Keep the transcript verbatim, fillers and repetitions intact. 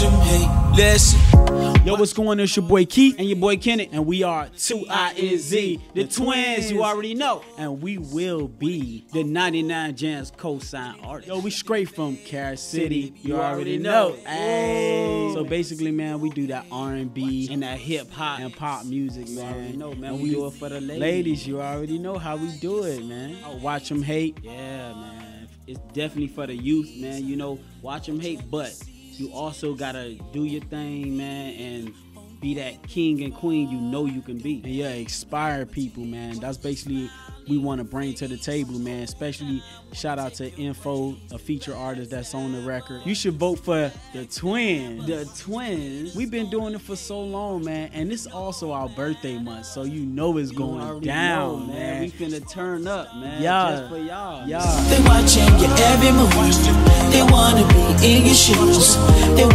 Dem Hate. Listen. Yo, what's going on? It's your boy Keith and your boy Kenneth, and we are two I N Z, the twins, you already know. And we will be the ninety-nine Jams Cosign artists. Yo, we straight from Car City, you already know. Hey. So basically, man, we do that R and B and that hip hop and pop music, man. You already know, man. We, we do it for the ladies. Ladies, you already know how we do it, man. Oh, watch them hate. Yeah, man. It's definitely for the youth, man. You know, watch them hate, but you also gotta do your thing, man, and be that king and queen you know you can be. And yeah, inspire people, man. That's basically we want to bring to the table, man. Especially shout out to Info, a feature artist that's on the record. You should vote for the twins. The twins. We've been doing it for so long, man, and it's also our birthday month, so you know it's going down, know, man. man. We finna turn up, man. Yeah, just for y'all. Yeah. They watching your every move. They wanna be in your shoes. They